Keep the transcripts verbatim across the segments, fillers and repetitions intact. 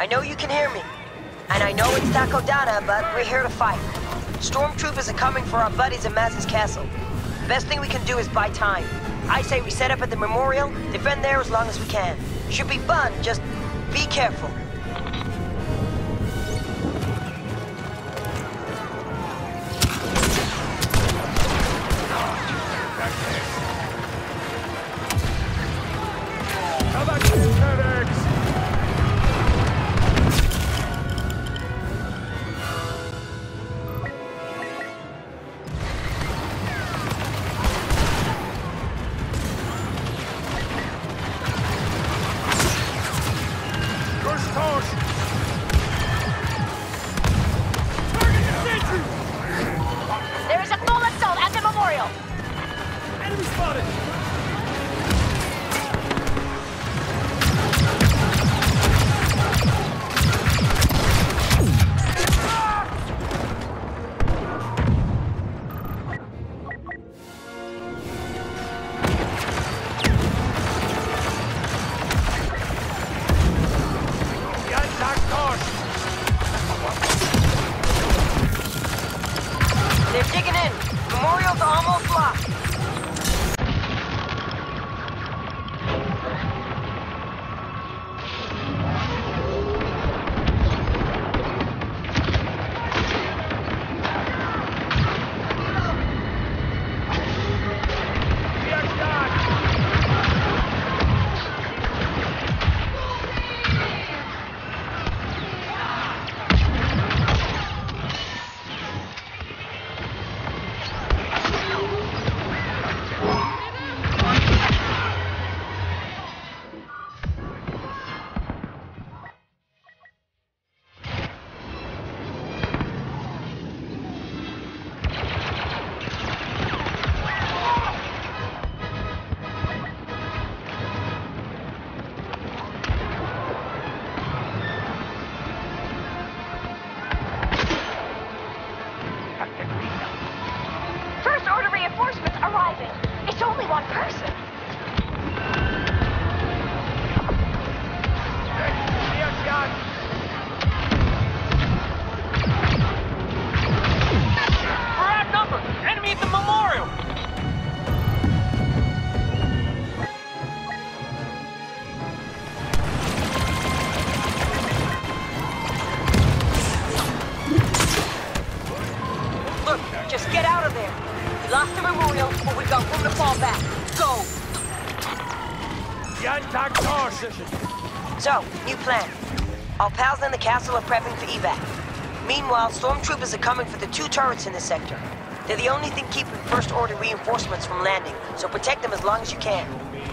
I know you can hear me. And I know it's Takodana, but we're here to fight. Stormtroopers are coming for our buddies at Maz's castle. Best thing we can do is buy time. I say we set up at the memorial, defend there as long as we can. Should be fun, just be careful. There is a full assault at the memorial! Enemy spotted! They're digging in. Memorial's almost locked. First order reinforcements arriving. It's only one person. We're outnumbered! Enemy at the memorial! Look, just get out of there. We lost the memorial, but we've got room to fall back. Go! So, new plan. Our pals in the castle are prepping for evac. Meanwhile, stormtroopers are coming for the two turrets in this sector. They're the only thing keeping First Order reinforcements from landing, so protect them as long as you can.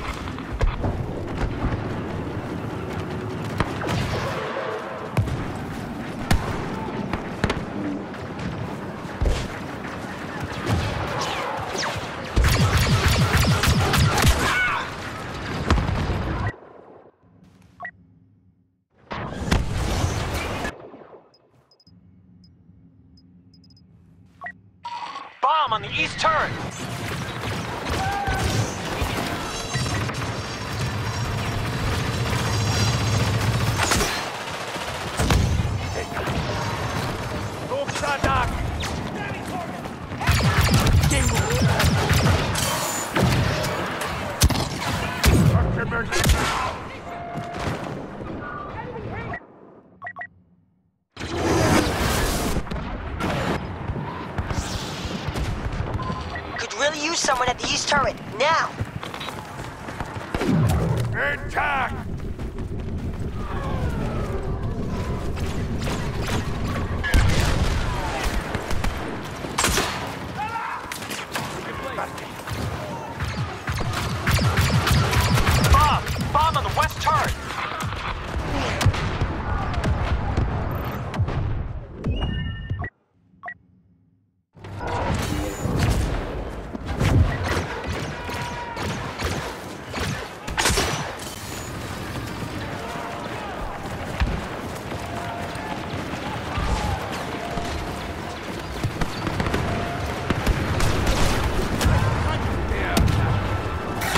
Bomb on the east turret! Could really use someone at the east turret, now! Attack! Bomb! Bomb on the west turret!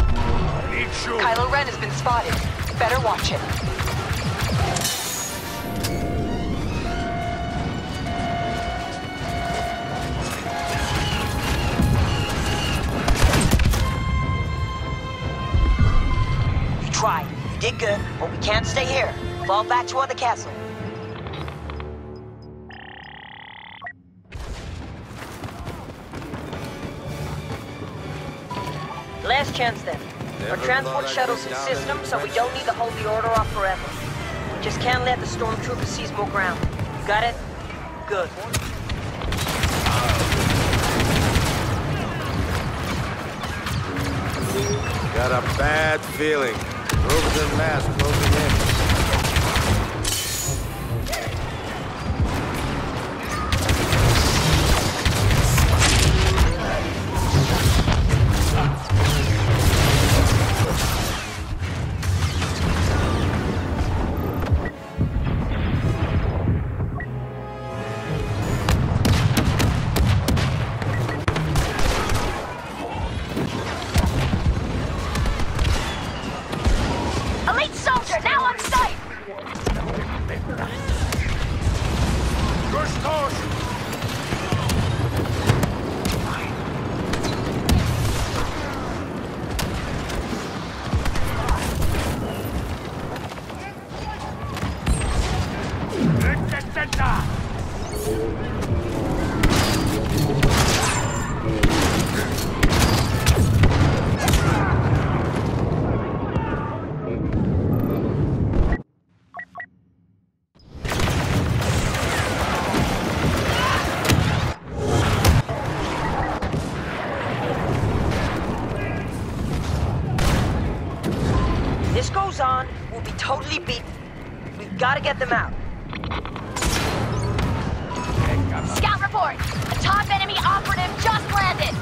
Kylo Ren has been spotted. Better watch him. tried. You did good, but we can't stay here. Fall back toward the castle. Last chance then. Our transport shuttle's in system, so we don't need to hold the order off forever. We just can't let the stormtroopers seize more ground. You got it? Good. Got a bad feeling. Rovers en masse closing in. On, we'll be totally beaten. We've got to get them out. Scout report! A top enemy operative just landed!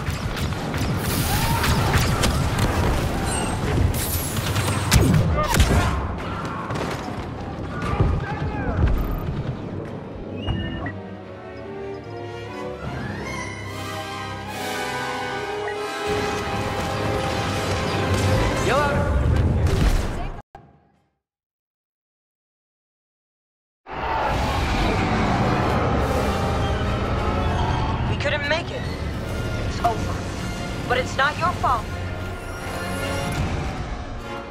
But it's not your fault.